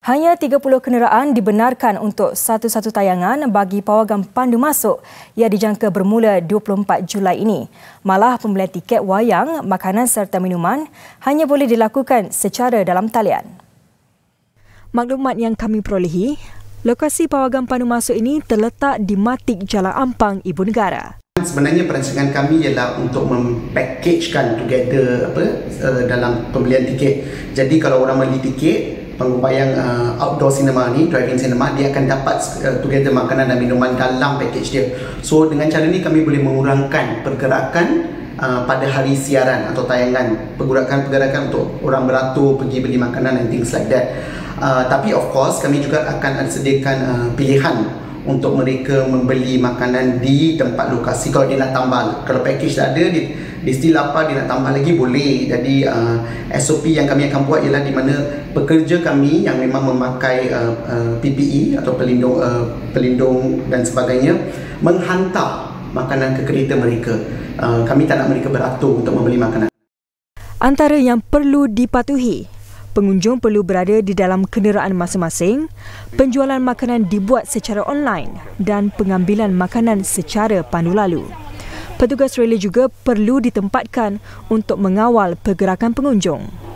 Hanya 30 kenderaan dibenarkan untuk satu-satu tayangan bagi pawagam pandu masuk yang dijangka bermula 24 Julai ini. Malah pembelian tiket wayang, makanan serta minuman hanya boleh dilakukan secara dalam talian. Maklumat yang kami perolehi, lokasi pawagam pandu masuk ini terletak di Matik Jalan Ampang, Ibu Negara. Sebenarnya perancangan kami ialah untuk mempackagekan together dalam pembelian tiket. Jadi kalau orang beli tiket pengupayaan outdoor cinema ni, driving cinema, dia akan dapat together makanan dan minuman dalam package dia. So dengan cara ni kami boleh mengurangkan pergerakan pada hari siaran atau tayangan, pergerakan untuk orang beratur pergi beli makanan and things like that. Tapi of course kami juga akan sediakan pilihan untuk mereka membeli makanan di tempat lokasi. Kalau dia nak tambah, kalau package dah ada, dia still lapar, dia nak tambah lagi boleh. Jadi SOP yang kami akan buat ialah di mana pekerja kami yang memang memakai PPE atau pelindung dan sebagainya menghantar makanan ke kereta mereka. Kami tak nak mereka beratur untuk membeli makanan. Antara yang perlu dipatuhi, pengunjung perlu berada di dalam kenderaan masing-masing, penjualan makanan dibuat secara online dan pengambilan makanan secara pandu lalu. Petugas rela juga perlu ditempatkan untuk mengawal pergerakan pengunjung.